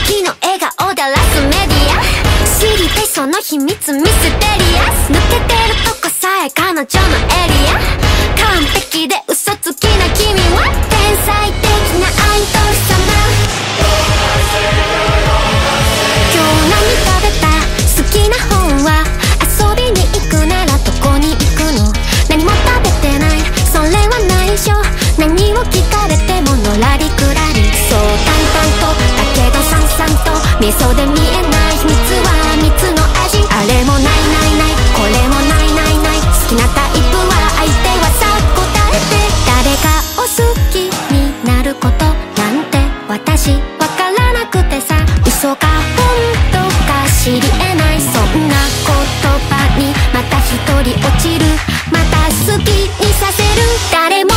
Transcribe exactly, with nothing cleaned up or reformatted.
時の笑顔だらすメディア、知りたいその秘密ミステリアス、抜けてるとこさえ彼女のエリア、完璧で嘘つきな君は天才的なアイドル様。今日何食べた？好きな本は？遊びに行くならどこに行くの？何も食べてない、それは内緒。何を聞かれてものらりくらり、そう淡々とだけどさんさんと味噌で見えない秘密は蜜の味。あれもないないない、これもないないない、好きなタイプは相手はさ答えて。誰かを好きになることなんて私わからなくてさ、嘘か本当か知り得ない、そんな言葉にまた一人落ちる、また好きにさせる。誰も